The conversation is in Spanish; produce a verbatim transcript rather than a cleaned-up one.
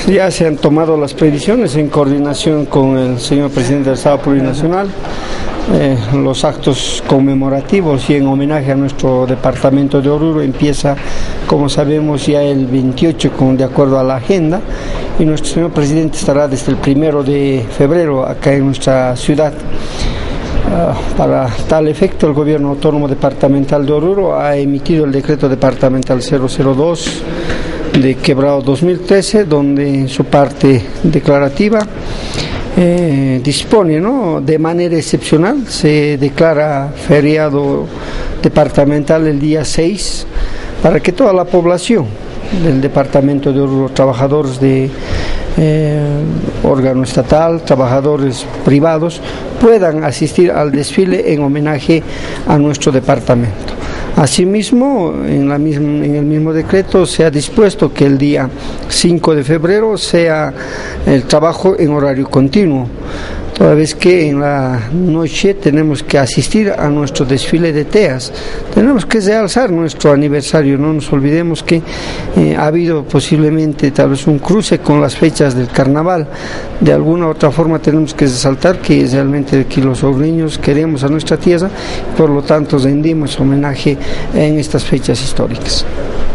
Ya se han tomado las previsiones en coordinación con el señor presidente del Estado Plurinacional, eh, los actos conmemorativos y en homenaje a nuestro departamento de Oruro empieza, como sabemos, ya el veintiocho con, de acuerdo a la agenda, y nuestro señor presidente estará desde el primero de febrero acá en nuestra ciudad. Uh, para tal efecto, el Gobierno Autónomo Departamental de Oruro ha emitido el decreto departamental cero cero dos de Quebrado dos mil trece, donde en su parte declarativa eh, dispone, ¿no?, de manera excepcional, se declara feriado departamental el día seis para que toda la población del departamento de Oruro, trabajadores de eh, órgano estatal, trabajadores privados, puedan asistir al desfile en homenaje a nuestro departamento. Asimismo, en, la misma, en el mismo decreto se ha dispuesto que el día cinco de febrero sea el trabajo en horario continuo, toda vez que en la noche tenemos que asistir a nuestro desfile de teas. Tenemos que realzar nuestro aniversario, no nos olvidemos que eh, ha habido posiblemente tal vez un cruce con las fechas del carnaval. De alguna u otra forma tenemos que resaltar que realmente aquí los oruriños queremos a nuestra tierra, por lo tanto rendimos homenaje en estas fechas históricas.